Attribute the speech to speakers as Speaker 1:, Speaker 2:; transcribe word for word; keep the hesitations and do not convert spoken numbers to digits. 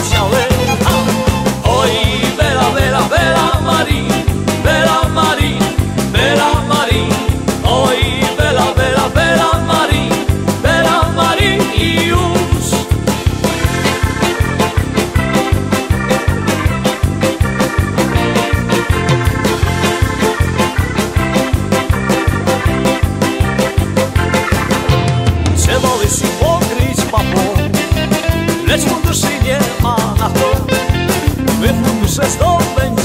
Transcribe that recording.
Speaker 1: musiały. Oj, Bela, Bela, Bela Marii, Bela Marii, Bela Marii. Oj, Bela, Bela, Bela Marii, Bela Marii i już. Trzeba łysy pokryć papą, lecz funduszy nie ma na to, by fundusze zdobędzie.